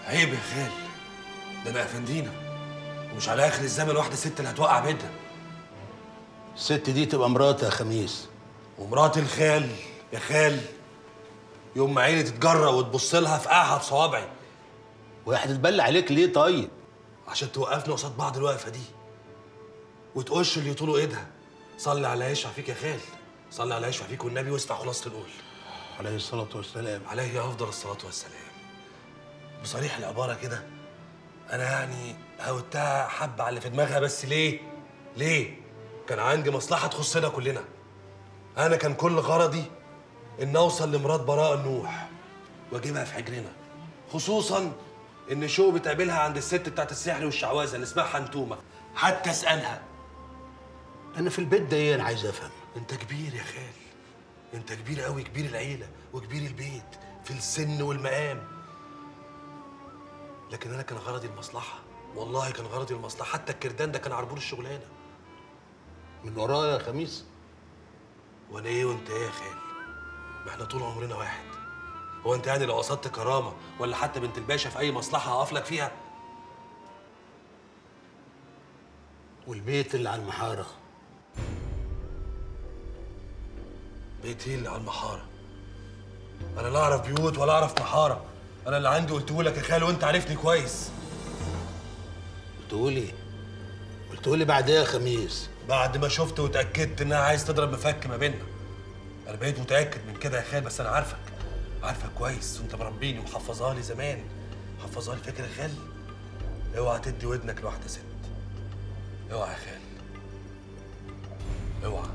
عيب يا خال، ده انا افندينا، ومش على اخر الزمن واحده ست اللي هتوقع بيتنا. الست دي تبقى مراتي يا خميس. ومرات الخال يا خال، يوم ما عيني تتجرأ وتبص لها في قاعها بصوابعي. وهي هتتبلى عليك ليه طيب؟ عشان توقفنا قصاد بعض الوقفه دي وتقش اللي يطولوا ايدها. صلي على يشفع فيك يا خال، صلي على يشفع فيك والنبي واسمع خلاصه القول. عليه الصلاة والسلام. عليه افضل الصلاه والسلام. بصريح العباره كده، انا يعني هوتها حبه على اللي في دماغها، بس ليه؟ ليه؟ كان عندي مصلحه تخصنا كلنا. انا كان كل غرضي ان اوصل لمرات براء النوح واجيبها في حجرنا، خصوصا ان شو بتقابلها عند الست بتاعت السحر والشعوذه اللي اسمها حنتومه، حتى اسالها. أنا في البيت ده إيه؟ أنا عايز أفهم. انت كبير يا خال، انت كبير قوي، كبير العيله وكبير البيت في السن والمقام، لكن انا كان غرضي المصلحه، والله كان غرضي المصلحه. حتى الكردان ده كان عربون الشغلانه. من ورايا يا خميس؟ وانا ايه وانت ايه يا خال؟ ما احنا طول عمرنا واحد. هو انت يعني لو قصدت كرامه ولا حتى بنت الباشا في اي مصلحه هقف لك فيها؟ والبيت اللي على المحارة؟ بيت ايه اللي على المحاره؟ انا لا اعرف بيوت ولا اعرف محاره. انا اللي عندي قلته لك يا خال وانت عارفني كويس. قلتولي؟ قلتولي بعد إيه يا خميس؟ بعد ما شفت واتاكدت انها عايز تضرب مفك ما بيننا. انا بقيت متاكد من كده يا خال، بس انا عارفك كويس، وانت مربيني ومحفظها لي زمان. محفظها لي، فاكر يا خال؟ اوعى تدي ودنك لواحده ست، اوعى يا خال، اوعى.